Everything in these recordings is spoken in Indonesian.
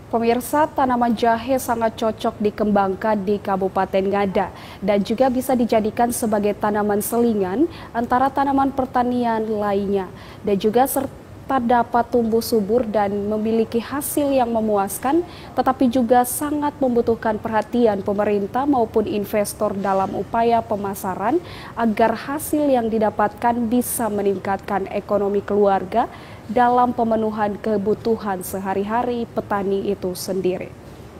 Pemirsa, tanaman jahe sangat cocok dikembangkan di Kabupaten Ngada dan juga bisa dijadikan sebagai tanaman selingan antara tanaman pertanian lainnya dan juga serta dapat tumbuh subur dan memiliki hasil yang memuaskan, tetapi juga sangat membutuhkan perhatian pemerintah maupun investor dalam upaya pemasaran agar hasil yang didapatkan bisa meningkatkan ekonomi keluarga dalam pemenuhan kebutuhan sehari-hari petani itu sendiri.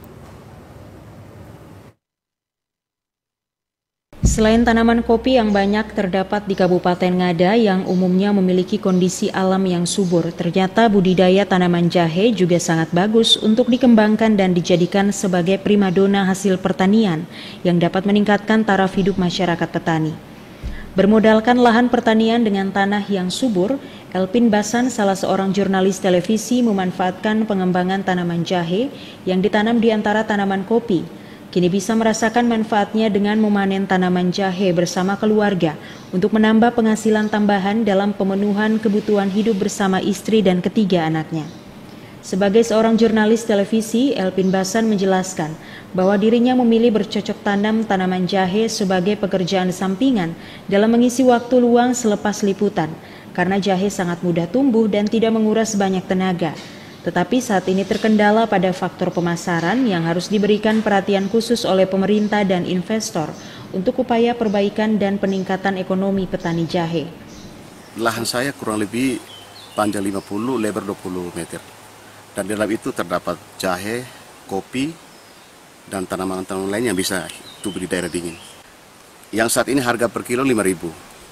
Selain tanaman kopi yang banyak terdapat di Kabupaten Ngada yang umumnya memiliki kondisi alam yang subur, ternyata budidaya tanaman jahe juga sangat bagus untuk dikembangkan dan dijadikan sebagai primadona hasil pertanian yang dapat meningkatkan taraf hidup masyarakat petani. Bermodalkan lahan pertanian dengan tanah yang subur, Elpin Basan, salah seorang jurnalis televisi, memanfaatkan pengembangan tanaman jahe yang ditanam di antara tanaman kopi. Kini bisa merasakan manfaatnya dengan memanen tanaman jahe bersama keluarga untuk menambah penghasilan tambahan dalam pemenuhan kebutuhan hidup bersama istri dan ketiga anaknya. Sebagai seorang jurnalis televisi, Elpin Basan menjelaskan bahwa dirinya memilih bercocok tanam tanaman jahe sebagai pekerjaan sampingan dalam mengisi waktu luang selepas liputan, karena jahe sangat mudah tumbuh dan tidak menguras banyak tenaga. Tetapi saat ini terkendala pada faktor pemasaran yang harus diberikan perhatian khusus oleh pemerintah dan investor untuk upaya perbaikan dan peningkatan ekonomi petani jahe. Lahan saya kurang lebih panjang 50, lebar 20 meter. Dan di dalam itu terdapat jahe, kopi, dan tanaman-tanaman lain yang bisa tumbuh di daerah dingin. Yang saat ini harga per kilo 5.000.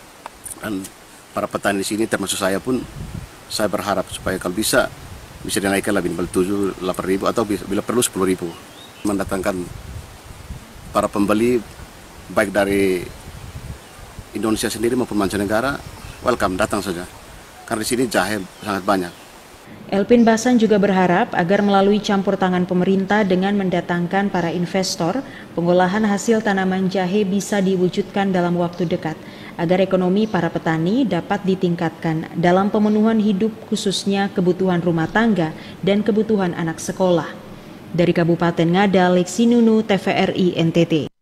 Dan para petani di sini termasuk saya pun, saya berharap supaya kalau bisa dinaikkan lebih 7, 8.000 atau bila perlu 10.000. Mendatangkan para pembeli baik dari Indonesia sendiri maupun mancanegara, welcome, datang saja. Karena di sini jahe sangat banyak. Elpin Basan juga berharap agar melalui campur tangan pemerintah dengan mendatangkan para investor, pengolahan hasil tanaman jahe bisa diwujudkan dalam waktu dekat, agar ekonomi para petani dapat ditingkatkan dalam pemenuhan hidup khususnya kebutuhan rumah tangga dan kebutuhan anak sekolah. Dari Kabupaten Ngada, Lexi Nunu, TVRI NTT.